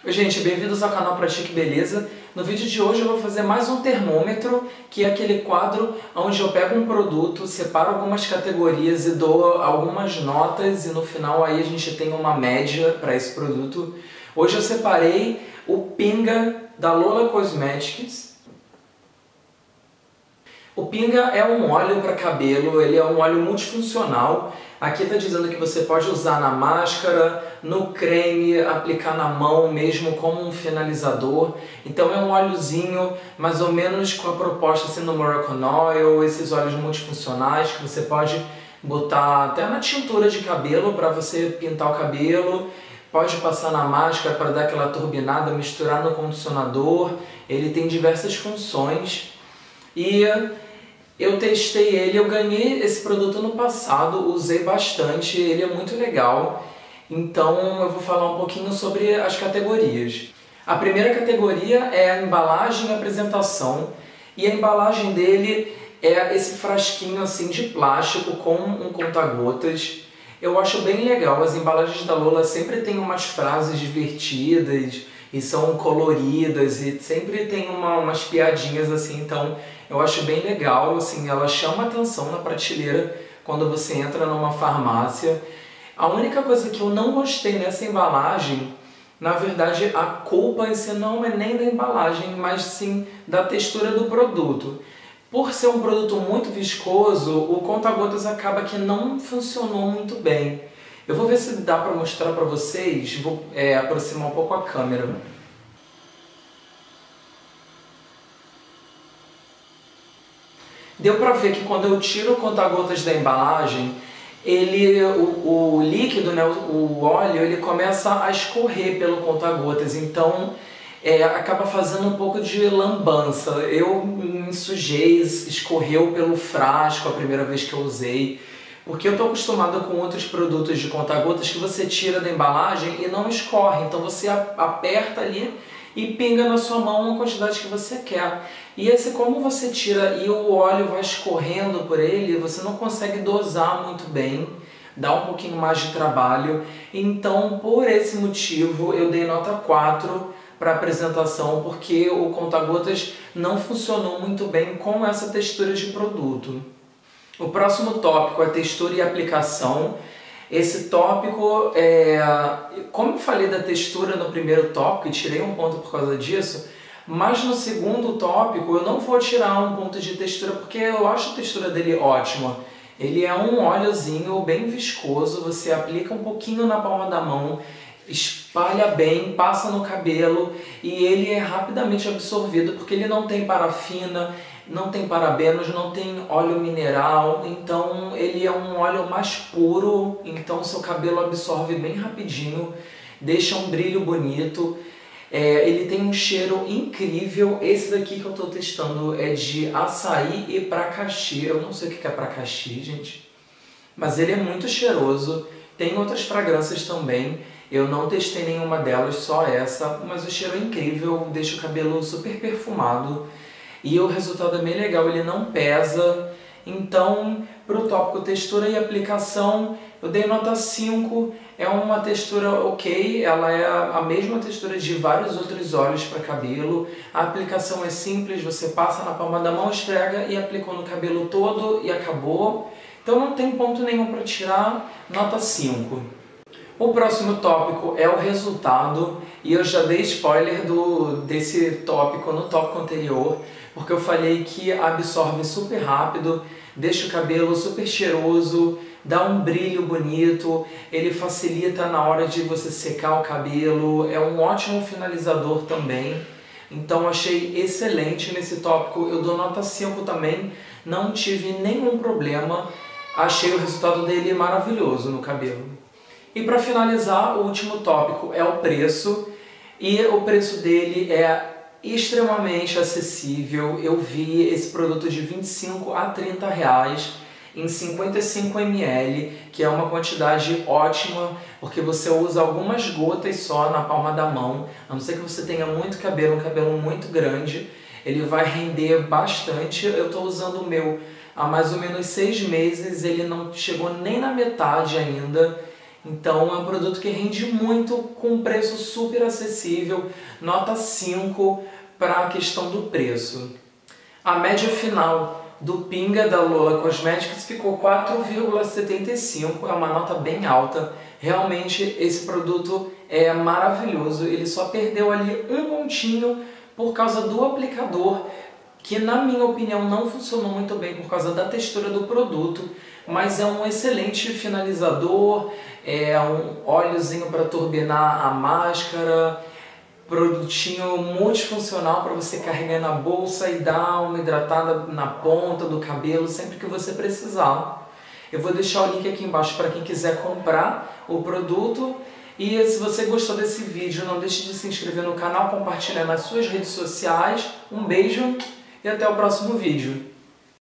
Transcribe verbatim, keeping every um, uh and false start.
Oi gente, bem-vindos ao canal Pratique Beleza. No vídeo de hoje eu vou fazer mais um termômetro, que é aquele quadro onde eu pego um produto, separo algumas categorias e dou algumas notas e no final aí a gente tem uma média para esse produto. Hoje eu separei o Pinga da Lola Cosmetics. O Pinga é um óleo para cabelo, ele é um óleo multifuncional. Aqui está dizendo que você pode usar na máscara, no creme, aplicar na mão mesmo como um finalizador. Então é um óleozinho mais ou menos com a proposta assim no Moroccan Oil, esses óleos multifuncionais que você pode botar até na tintura de cabelo para você pintar o cabelo. Pode passar na máscara para dar aquela turbinada, misturar no condicionador. Ele tem diversas funções. E eu testei ele, eu ganhei esse produto no passado, usei bastante, ele é muito legal. Então eu vou falar um pouquinho sobre as categorias. A primeira categoria é a embalagem e apresentação. E a embalagem dele é esse frasquinho assim de plástico com um conta-gotas. Eu acho bem legal, as embalagens da Lola sempre tem umas frases divertidas e são coloridas e sempre tem uma, umas piadinhas assim, então eu acho bem legal, assim, ela chama atenção na prateleira quando você entra numa farmácia. A única coisa que eu não gostei nessa embalagem, na verdade a culpa em si não é nem da embalagem, mas sim da textura do produto. Por ser um produto muito viscoso, o conta-gotas acaba que não funcionou muito bem. Eu vou ver se dá para mostrar para vocês, vou é, aproximar um pouco a câmera. Deu para ver que quando eu tiro o conta-gotas da embalagem, ele, o, o líquido, né, o, o óleo, ele começa a escorrer pelo conta-gotas, então é, acaba fazendo um pouco de lambança. Eu me sujei, escorreu pelo frasco a primeira vez que eu usei. Porque eu estou acostumado com outros produtos de conta-gotas que você tira da embalagem e não escorre. Então você aperta ali e pinga na sua mão a quantidade que você quer. E esse, como você tira e o óleo vai escorrendo por ele, você não consegue dosar muito bem, dá um pouquinho mais de trabalho. Então, por esse motivo, eu dei nota quatro para a apresentação, porque o conta-gotas não funcionou muito bem com essa textura de produto. O próximo tópico é textura e aplicação. Esse tópico, é... como eu falei da textura no primeiro tópico, e tirei um ponto por causa disso, mas no segundo tópico eu não vou tirar um ponto de textura porque eu acho a textura dele ótima. Ele é um óleozinho bem viscoso, você aplica um pouquinho na palma da mão, espalha bem, passa no cabelo e ele é rapidamente absorvido porque ele não tem parafina, não tem parabenos, não tem óleo mineral, então ele é um óleo mais puro, então seu cabelo absorve bem rapidinho, deixa um brilho bonito. É, ele tem um cheiro incrível. Esse daqui que eu estou testando é de açaí e pracaxi. Eu não sei o que é pracaxi, gente, mas ele é muito cheiroso. Tem outras fragrâncias também. Eu não testei nenhuma delas, só essa, mas o cheiro é incrível, deixa o cabelo super perfumado. E o resultado é bem legal, ele não pesa. Então, para o tópico textura e aplicação, eu dei nota cinco. É uma textura ok, ela é a mesma textura de vários outros óleos para cabelo. A aplicação é simples, você passa na palma da mão, esfrega e aplicou no cabelo todo e acabou. Então não tem ponto nenhum para tirar, nota cinco. O próximo tópico é o resultado, e eu já dei spoiler do, desse tópico no tópico anterior, porque eu falei que absorve super rápido, deixa o cabelo super cheiroso, dá um brilho bonito, ele facilita na hora de você secar o cabelo, é um ótimo finalizador também. Então achei excelente nesse tópico, eu dou nota cinco também, não tive nenhum problema, achei o resultado dele maravilhoso no cabelo. E para finalizar, o último tópico é o preço, e o preço dele é extremamente acessível. Eu vi esse produto de vinte e cinco a trinta reais em cinquenta e cinco mililitros, que é uma quantidade ótima, porque você usa algumas gotas só na palma da mão, a não ser que você tenha muito cabelo, um cabelo muito grande, ele vai render bastante. Eu estou usando o meu há mais ou menos seis meses, ele não chegou nem na metade ainda. Então é um produto que rende muito com um preço super acessível, nota cinco para a questão do preço. A média final do Pinga da Lola Cosmetics ficou quatro vírgula setenta e cinco, é uma nota bem alta. Realmente esse produto é maravilhoso, ele só perdeu ali um pontinho por causa do aplicador, que na minha opinião não funcionou muito bem por causa da textura do produto, mas é um excelente finalizador, é um óleozinho para turbinar a máscara, produtinho multifuncional para você carregar na bolsa e dar uma hidratada na ponta do cabelo sempre que você precisar. Eu vou deixar o link aqui embaixo para quem quiser comprar o produto. E se você gostou desse vídeo, não deixe de se inscrever no canal, compartilhar nas suas redes sociais. Um beijo e até o próximo vídeo.